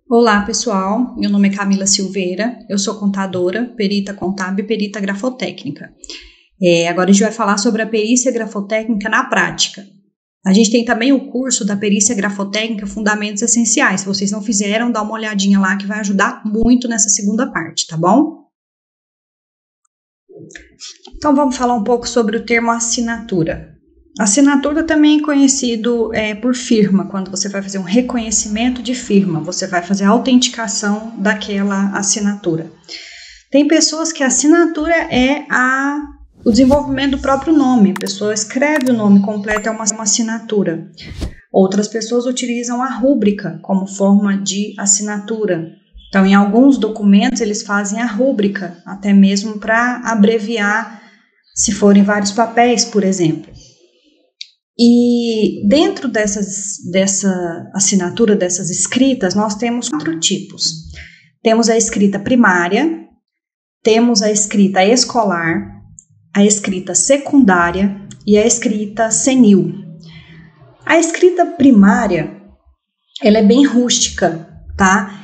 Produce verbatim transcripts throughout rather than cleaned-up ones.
Olá, pessoal. Meu nome é Camila Silveira, eu sou contadora, perita contábil e perita grafotécnica. É, agora a gente vai falar sobre a perícia grafotécnica na prática. A gente tem também o curso da perícia grafotécnica Fundamentos Essenciais. Se vocês não fizeram, dá uma olhadinha lá que vai ajudar muito nessa segunda parte, tá bom? Então vamos falar um pouco sobre o termo assinatura. Assinatura também é conhecido é, por firma, quando você vai fazer um reconhecimento de firma, você vai fazer a autenticação daquela assinatura. Tem pessoas que a assinatura é a, o desenvolvimento do próprio nome, a pessoa escreve o nome completo, é uma, uma assinatura. Outras pessoas utilizam a rúbrica como forma de assinatura. Então, em alguns documentos, eles fazem a rúbrica, até mesmo para abreviar, se forem vários papéis, por exemplo. E dentro dessas, dessa assinatura, dessas escritas, nós temos quatro tipos. Temos a escrita primária, temos a escrita escolar, a escrita secundária e a escrita senil. A escrita primária, ela é bem rústica, tá?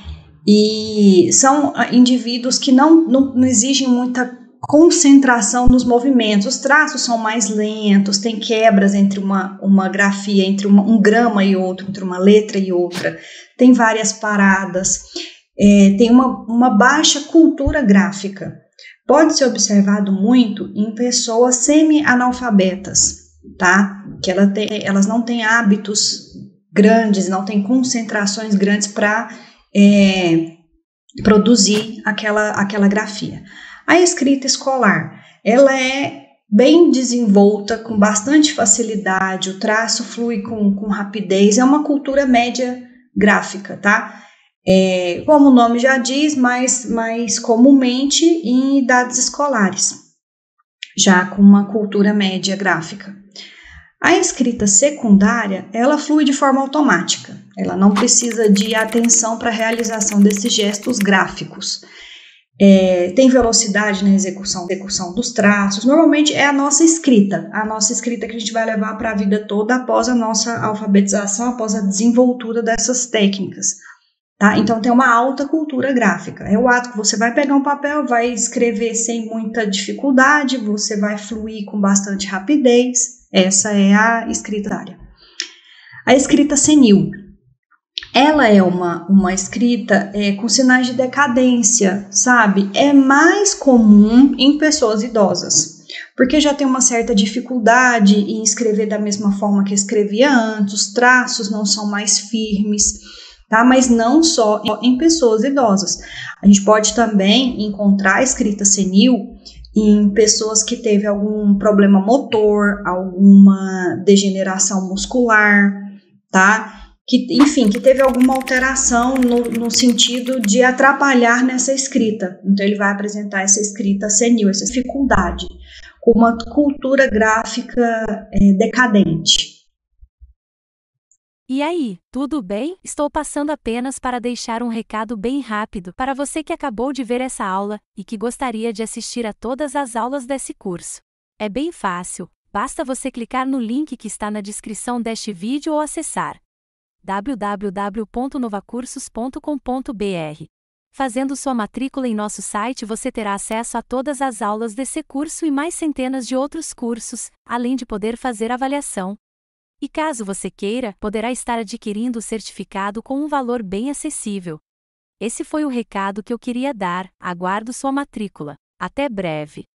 E são indivíduos que não, não, não exigem muita concentração nos movimentos, os traços são mais lentos, tem quebras entre uma, uma grafia, entre uma, um grama e outro, entre uma letra e outra, tem várias paradas, é, tem uma, uma baixa cultura gráfica. Pode ser observado muito em pessoas semi-analfabetas, tá? Que ela tem, elas não têm hábitos grandes, não têm concentrações grandes para é, produzir aquela, aquela grafia. A escrita escolar, ela é bem desenvolta, com bastante facilidade, o traço flui com, com rapidez, é uma cultura média gráfica, tá? É, como o nome já diz, mais, mais comumente em idades escolares, já com uma cultura média gráfica. A escrita secundária, ela flui de forma automática, ela não precisa de atenção para a realização desses gestos gráficos. É, tem velocidade na execução, execução dos traços, normalmente é a nossa escrita, a nossa escrita que a gente vai levar para a vida toda após a nossa alfabetização, após a desenvoltura dessas técnicas, tá? Então tem uma alta cultura gráfica, é o ato que você vai pegar um papel, vai escrever sem muita dificuldade, você vai fluir com bastante rapidez, essa é a escrita área. A escrita senil. Ela é uma, uma escrita é, com sinais de decadência, sabe? É mais comum em pessoas idosas, porque já tem uma certa dificuldade em escrever da mesma forma que escrevia antes, os traços não são mais firmes, tá? Mas não só em pessoas idosas. A gente pode também encontrar a escrita senil em pessoas que teve algum problema motor, alguma degeneração muscular, tá? Que, enfim, que teve alguma alteração no, no sentido de atrapalhar nessa escrita. Então, ele vai apresentar essa escrita senil, essa dificuldade, com uma cultura gráfica é, decadente. E aí, tudo bem? Estou passando apenas para deixar um recado bem rápido para você que acabou de ver essa aula e que gostaria de assistir a todas as aulas desse curso. É bem fácil, basta você clicar no link que está na descrição deste vídeo ou acessar w w w ponto novacursos ponto com ponto b r. Fazendo sua matrícula em nosso site, você terá acesso a todas as aulas desse curso e mais centenas de outros cursos, além de poder fazer avaliação. E caso você queira, poderá estar adquirindo o certificado com um valor bem acessível. Esse foi o recado que eu queria dar, aguardo sua matrícula. Até breve!